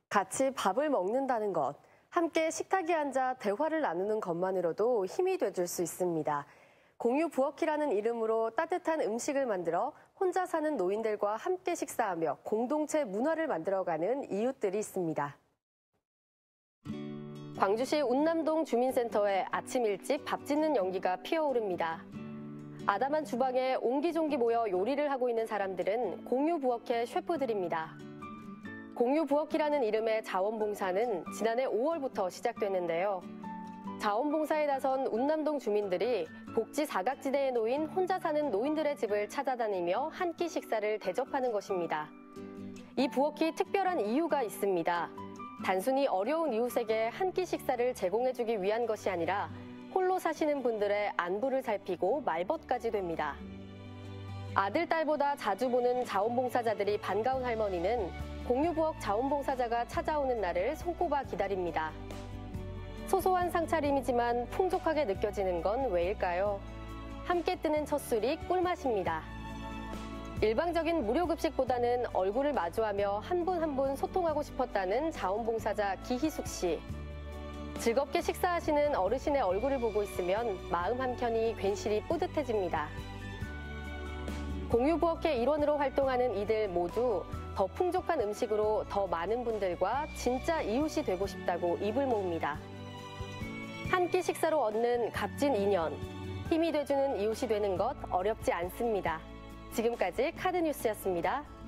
같이 밥을 먹는다는 것, 함께 식탁에 앉아 대화를 나누는 것만으로도 힘이 돼줄 수 있습니다. 공유 부엌이라는 이름으로 따뜻한 음식을 만들어 혼자 사는 노인들과 함께 식사하며 공동체 문화를 만들어가는 이웃들이 있습니다. 광주시 운남동 주민센터에 아침 일찍 밥 짓는 연기가 피어오릅니다. 아담한 주방에 옹기종기 모여 요리를 하고 있는 사람들은 공유 부엌의 셰프들입니다. 공유 부엌이라는 이름의 자원봉사는 지난해 5월부터 시작됐는데요. 자원봉사에 나선 운남동 주민들이 복지 사각지대에 놓인 혼자 사는 노인들의 집을 찾아다니며 한 끼 식사를 대접하는 것입니다. 이 부엌이 특별한 이유가 있습니다. 단순히 어려운 이웃에게 한 끼 식사를 제공해주기 위한 것이 아니라 홀로 사시는 분들의 안부를 살피고 말벗까지 됩니다. 아들, 딸보다 자주 보는 자원봉사자들이 반가운 할머니는 공유부엌 자원봉사자가 찾아오는 날을 손꼽아 기다립니다. 소소한 상차림이지만 풍족하게 느껴지는 건 왜일까요? 함께 뜨는 첫 술이 꿀맛입니다. 일방적인 무료급식보다는 얼굴을 마주하며 한 분 한 분 소통하고 싶었다는 자원봉사자 기희숙 씨. 즐겁게 식사하시는 어르신의 얼굴을 보고 있으면 마음 한켠이 괜시리 뿌듯해집니다. 공유부엌의 일원으로 활동하는 이들 모두 더 풍족한 음식으로 더 많은 분들과 진짜 이웃이 되고 싶다고 입을 모읍니다. 한 끼 식사로 얻는 값진 인연, 힘이 돼주는 이웃이 되는 것 어렵지 않습니다. 지금까지 카드뉴스였습니다.